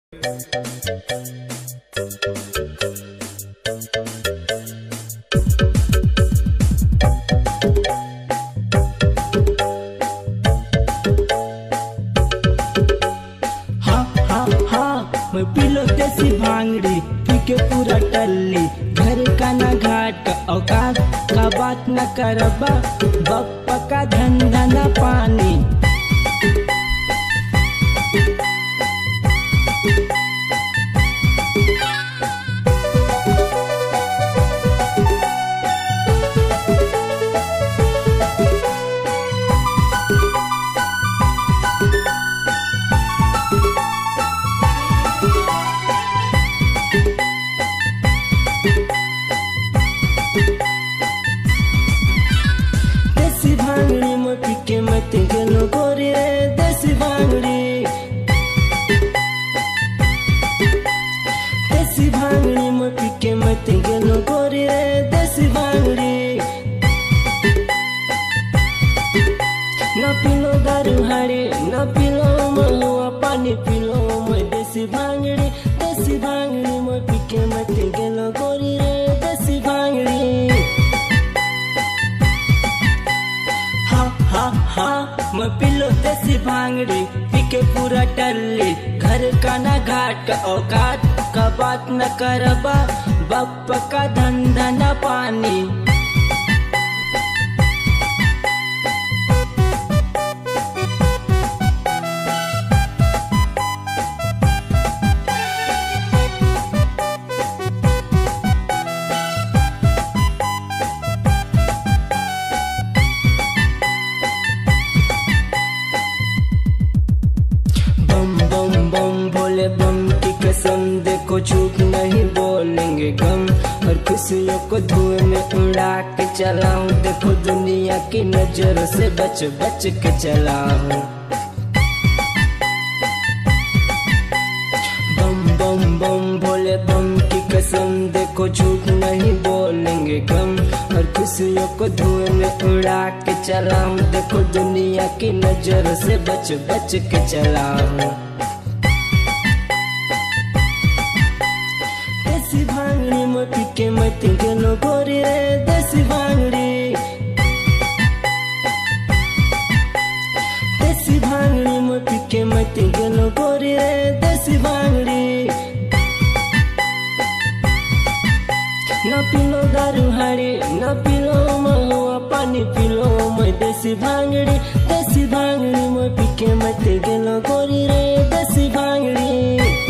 मैं पीलो देसी भांगड़ी पी के पूरा टल्ली, घर का ना घाट औकात का बात न करबा, बप्पा का धंधा न पानी। देसी भांगड़ी में पी के मत गलो गोरी रे, देसी भांगड़ी, देसी भांगड़ी में पी के मत गलो गोरी रे, देसी भांगड़ी। न पीलो दारू हाड़ी, न पीलो महुआ पानी, पीलो मैं देसी भांगड़ी, देसी भांगड़ी में पी के मत गलो गोरी रे, देसी भांगड़ी। मैं पीलो देसी भांगड़ी पी के पूरा टल्ली, घर का ना घाट औकात का बात न करबा, बप्पा का धंधा न पानी। भोले बम की कसम, देखो झूठ नहीं बोलेंगे गम, और खुशियों को धुएं में उड़ा के चलाऊं, देखो दुनिया की नजरों से बच बच के चलाऊं। बम बम बम भोले बम की कसम, देखो झूठ नहीं बोलेंगे गम, और खुशियों को धुएं में उड़ा के चलाऊं, देखो दुनिया की नजरों से बच बच के चलाऊं। देसी भांगड़ी में पी के मत गलो गोरी रे, देसी भांगड़ी, देसी भांगड़ी में पी के मत गलो गोरी रे, देसी भांगड़ी। न पीलो दारू हाड़ी, न पीलो महुआ पानी, पीलो मैं देसी भांगड़ी, देसी भांगड़ी में पी के मत गलो गोरी रे, देसी भांगड़ी।